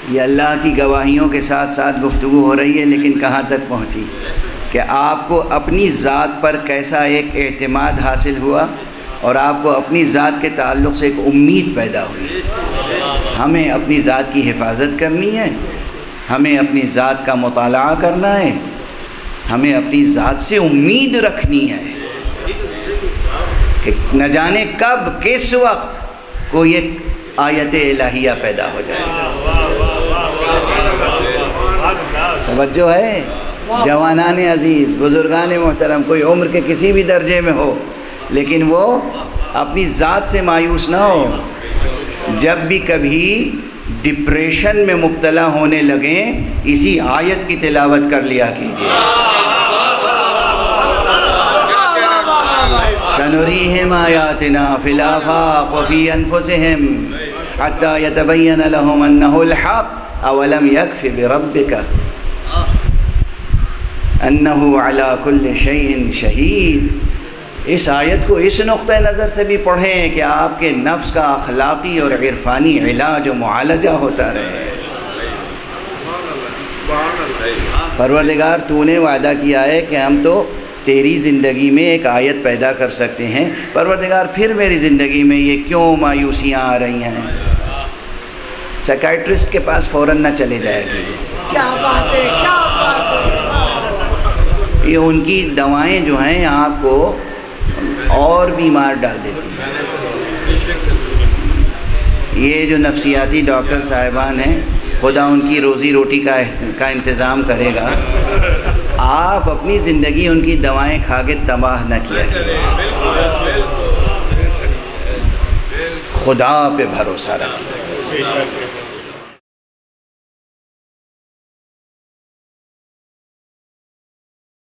یہ اللہ کی گواہیوں کے ساتھ ساتھ گفتگو ہو رہی ہے، لیکن کہاں تک پہنچی کہ آپ کو اپنی ذات پر کیسا ایک اعتماد حاصل ہوا اور آپ کو اپنی ذات کے تعلق سے ایک امید پیدا ہوئی۔ ہمیں اپنی ذات کی حفاظت کرنی ہے، ہمیں اپنی ذات کا مطالعہ کرنا ہے، ہمیں اپنی ذات سے امید رکھنی ہے کہ نہ جانے کب کس وقت کوئی ایک آیت الہیہ پیدا ہو جائے۔ توجہ ہے جوانان عزیز، بزرگان محترم، کوئی عمر کے کسی بھی درجے میں ہو لیکن وہ اپنی ذات سے مایوس نہ ہو۔ جب بھی کبھی ڈپریشن میں مبتلا ہونے لگیں اسی آیت کی تلاوت کر لیا کیجیے۔ سنریہم آیاتنا فی الآفاق وفی انفسہم حتی یتبین لہم انہ الحق اولم یکف بربک انہ علی کل شیء شہید۔ اس آیت کو اس نقطہ نظر سے بھی پڑھیں کہ آپ کے نفس کا اخلاقی اور عرفانی علاج و معالجہ ہوتا رہے۔ پروردگار تو نے وعدہ کیا ہے کہ ہم تو تیری زندگی میں ایک آیت پیدا کر سکتے ہیں، پروردگار پھر میری زندگی میں یہ کیوں مایوسیاں آ رہی ہیں؟ سائیکائٹرسٹ کے پاس فوراً نہ چلے جایا کیجیے۔ کیا بات ہے، کیا بات ہے۔ یہ ان کی دوائیں جو ہیں آپ کو اور بیمار ڈال دیتی ہیں۔ یہ جو نفسیاتی ڈاکٹر صاحبان ہیں خدا ان کی روزی روٹی کا انتظام کرے گا، آپ اپنی زندگی ان کی دوائیں کھا کے تباہ نہ کیا کیجیے۔ خدا پہ بھروسہ رکھیے۔